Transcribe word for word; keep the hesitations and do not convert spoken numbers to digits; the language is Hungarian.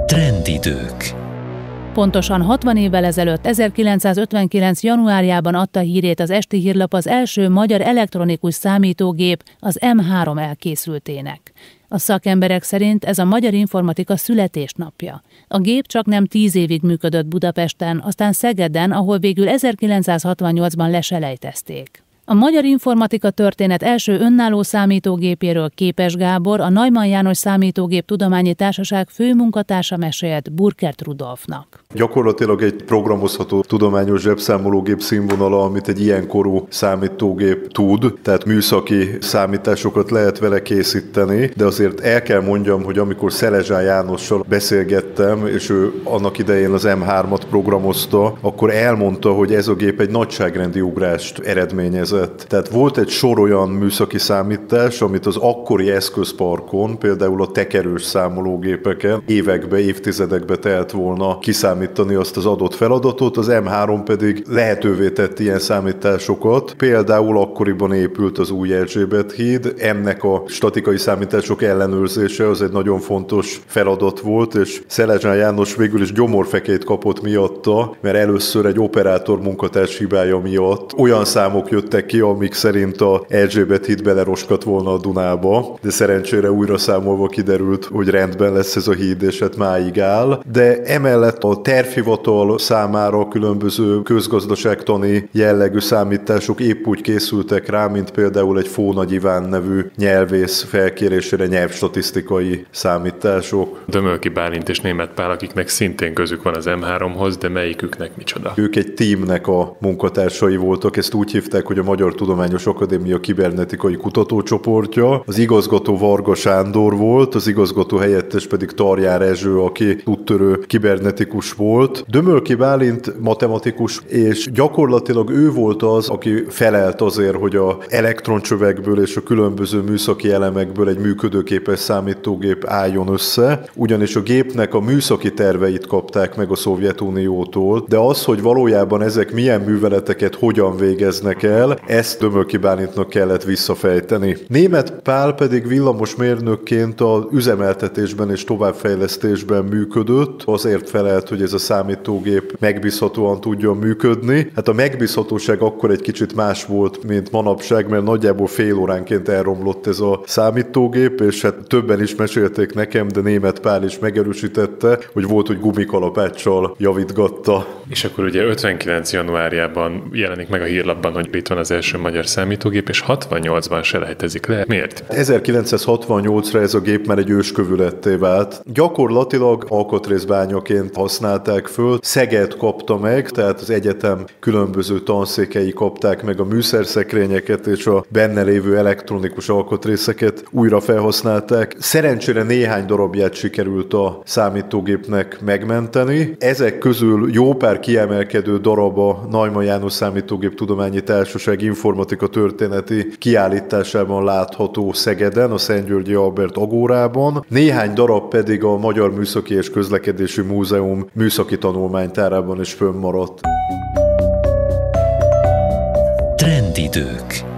Trendidők. Pontosan hatvan évvel ezelőtt, ezerkilencszázötvenkilenc. januárjában adta hírét az Esti Hírlap az első magyar elektronikus számítógép, az em három elkészültének. A szakemberek szerint ez a magyar informatika születésnapja. A gép csak nem tíz évig működött Budapesten, aztán Szegeden, ahol végül ezerkilencszázhatvannyolcban leselejtezték. A magyar informatika történet első önálló számítógépéről Képes Gábor, a Neumann János Számítógép Tudományi Társaság főmunkatársa mesélt Burkert Rudolfnak. Gyakorlatilag egy programozható tudományos zsebszámológép színvonala, amit egy ilyen korú számítógép tud, tehát műszaki számításokat lehet vele készíteni, de azért el kell mondjam, hogy amikor Szelezsán Jánossal beszélgettem, és ő annak idején az em hármat programozta, akkor elmondta, hogy ez a gép egy nagyságrendi ugrást eredményezett. Tehát volt egy sor olyan műszaki számítás, amit az akkori eszközparkon, például a tekerős számológépeken évekbe, évtizedekbe telt volna kiszámítani azt az adott feladatot, az em három pedig lehetővé tett ilyen számításokat. Például akkoriban épült az új Erzsébet híd, ennek a statikai számítások ellenőrzése az egy nagyon fontos feladat volt, és Szelezsán János végül is gyomorfekét kapott miatta, mert először egy operátor munkatárs hibája miatt olyan számok jöttek ki, amik szerint a Erzsébet híd beleroskat volna a Dunába, de szerencsére újra számolva kiderült, hogy rendben lesz ez a híd, és hát máig áll. De emellett a tervhivatal számára különböző közgazdaságtani jellegű számítások épp úgy készültek rá, mint például egy Fónagy Iván nevű nyelvész felkérésére nyelvstatisztikai számítások. Dömölki Bálint és Németh Pál, akiknek szintén közük van az em háromhoz, de melyiküknek micsoda? Ők egy teamnek a munkatársai voltak, ezt úgy hívták, hogy a Magyar Tudományos Akadémia kibernetikai kutatócsoportja. Az igazgató Varga Sándor volt, az igazgató helyettes pedig Tarján Rezső, aki úttörő kibernetikus volt. Dömölki Bálint matematikus, és gyakorlatilag ő volt az, aki felelt azért, hogy a elektroncsövekből és a különböző műszaki elemekből egy működőképes számítógép álljon össze, ugyanis a gépnek a műszaki terveit kapták meg a Szovjetuniótól, de az, hogy valójában ezek milyen műveleteket hogyan végeznek el, ezt Dömölki Bálintnak kellett visszafejteni. Németh Pál pedig villamosmérnökként az üzemeltetésben és továbbfejlesztésben működött, azért felelt, hogy ez a számítógép megbízhatóan tudjon működni. Hát a megbízhatóság akkor egy kicsit más volt, mint manapság, mert nagyjából fél óránként elromlott ez a számítógép, és hát többen is mesélték nekem, de Németh Pál is megerősítette, hogy volt, hogy gumikalapáccsal javítgatta. És akkor ugye ötvenkilenc. januárjában jelenik meg a hírlapban, hogy itt van az első magyar számítógép, és hatvannyolcban selejtezik le. Miért? ezerkilencszázhatvannyolcra ez a gép már egy őskövületté vált. Gyakorlatilag alkatrészbányaként használták föl. Szeged kapta meg, tehát az egyetem különböző tanszékei kapták meg a műszerszekrényeket, és a benne lévő elektronikus alkatrészeket újra felhasználták. Szerencsére néhány darabját sikerült a számítógépnek megmenteni. Ezek közül jó pár kiemelkedő darab a Neumann János Számítógép Tudományi Társaság informatika történeti kiállításában látható Szegeden, a Szent-Györgyi Albert Agórában. Néhány darab pedig a Magyar Műszaki és Közlekedési Múzeum műszaki tanulmánytárában is fönnmaradt. Trendidők.